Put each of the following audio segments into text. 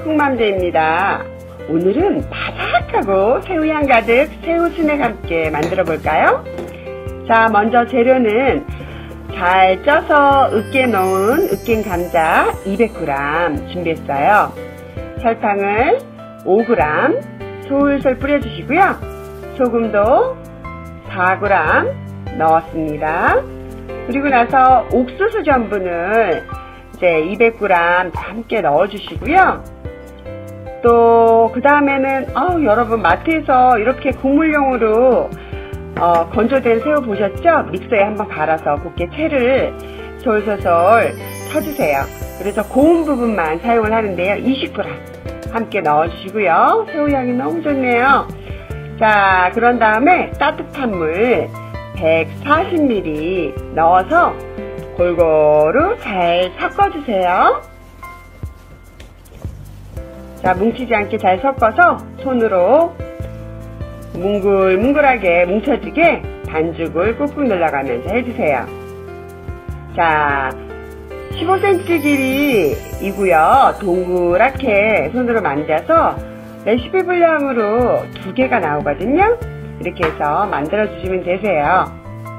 콩맘제입니다. 오늘은 바삭하고 새우향 가득 새우 스낵 함께 만들어 볼까요? 자, 먼저 재료는 잘 쪄서 으깨 놓은 으깬 감자 200g 준비했어요. 설탕을 5g 솔솔 뿌려주시고요. 소금도 4g 넣었습니다. 그리고 나서 옥수수 전분을 이제 200g 함께 넣어주시고요. 또 그 다음에는 여러분 마트에서 이렇게 국물용으로 건조된 새우 보셨죠? 믹서에 한번 갈아서 곱게 채를 솔솔솔 쳐주세요. 그래서 고운 부분만 사용을 하는데요. 20g 함께 넣어주시고요. 새우향이 너무 좋네요. 자, 그런 다음에 따뜻한 물 140ml 넣어서 골고루 잘 섞어주세요. 자, 뭉치지 않게 잘 섞어서 손으로 뭉글뭉글하게 뭉쳐지게 반죽을 꾹꾹 눌러가면서 해주세요. 자, 15cm 길이이고요. 동그랗게 손으로 만져서 레시피 분량으로 2개가 나오거든요. 이렇게 해서 만들어 주시면 되세요.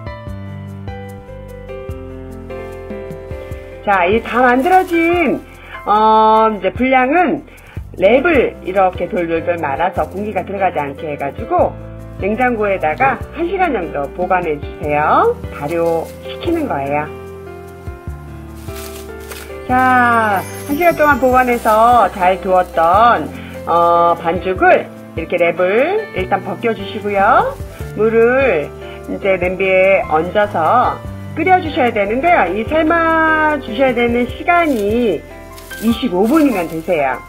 자, 이 다 만들어진 이제 분량은 랩을 이렇게 돌돌돌 말아서 공기가 들어가지 않게 해가지고 냉장고에다가 1시간 정도 보관해 주세요. 발효시키는 거예요. 자, 1시간 동안 보관해서 잘 두었던 반죽을 이렇게 랩을 일단 벗겨 주시고요. 물을 이제 냄비에 얹어서 끓여 주셔야 되는데요. 이 삶아 주셔야 되는 시간이 25분이면 되세요.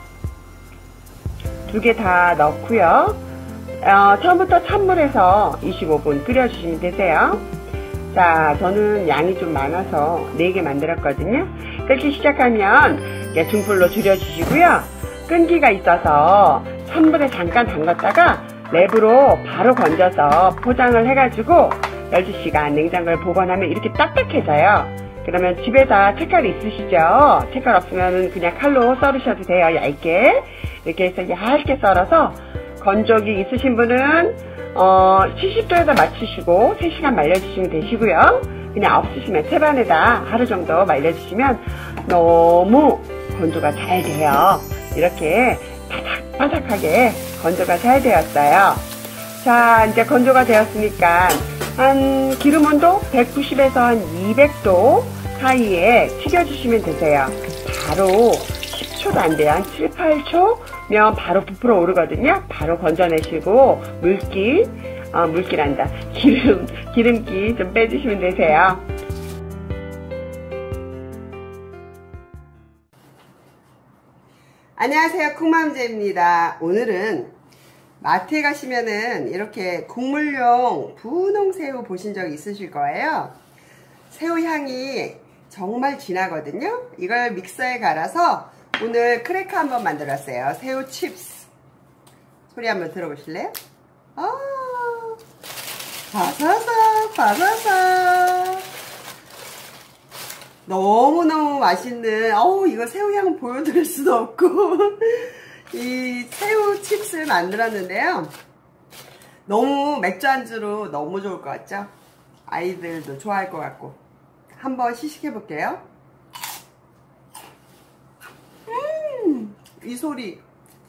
2개 다 넣고요. 처음부터 찬물에서 25분 끓여주시면 되세요. 자, 저는 양이 좀 많아서 4개 만들었거든요. 끓기 시작하면 중불로 줄여주시고요. 끈기가 있어서 찬물에 잠깐 담갔다가 랩으로 바로 건져서 포장을 해가지고 12시간 냉장고에 보관하면 이렇게 딱딱해져요. 그러면 집에다 채칼이 있으시죠? 채칼 없으면 그냥 칼로 썰으셔도 돼요. 얇게. 이렇게 해서 얇게 썰어서 건조기 있으신 분은 70도에다 맞추시고 3시간 말려주시면 되시고요. 그냥 없으시면 채반에다 하루 정도 말려주시면 너무 건조가 잘 돼요. 이렇게 바삭바삭하게 건조가 잘 되었어요. 자, 이제 건조가 되었으니까 한 기름 온도 190에서 한 200도 사이에 튀겨주시면 되세요. 바로 10초도 안 돼요. 한 7, 8초면 바로 부풀어 오르거든요. 바로 건져내시고 기름기 좀 빼주시면 되세요. 안녕하세요, 콩맘제입니다. 오늘은 마트에 가시면은 이렇게 국물용 분홍새우 보신 적 있으실 거예요. 새우 향이 정말 진하거든요. 이걸 믹서에 갈아서 오늘 크래커 한번 만들었어요. 새우 칩스. 소리 한번 들어보실래요? 바사삭 바사삭. 너무너무 맛있는, 이거 새우향 보여드릴 수도 없고 이 새우 칩스를 만들었는데요. 너무 맥주 안주로 너무 좋을 것 같죠? 아이들도 좋아할 것 같고. 한번 시식해 볼게요. 이 소리.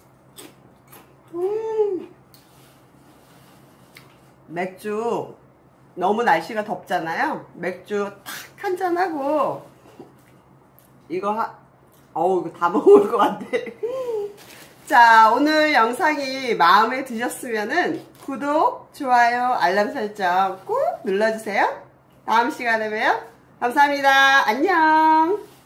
맥주, 너무 날씨가 덥잖아요. 맥주 탁 한 잔하고 이거 이거 다 먹을 것 같아. 자, 오늘 영상이 마음에 드셨으면은 구독, 좋아요, 알람 설정 꾹 눌러주세요. 다음 시간에 봬요. 감사합니다. 안녕.